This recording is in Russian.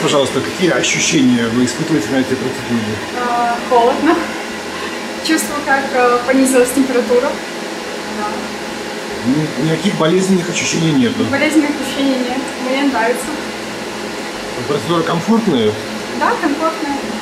пожалуйста, какие ощущения вы испытываете на этой процедуре? Холодно. Чувствую, как понизилась температура. Никаких болезненных ощущений нет. Болезненных ощущений нет. Мне нравится. Процедура комфортная? Да, комфортная.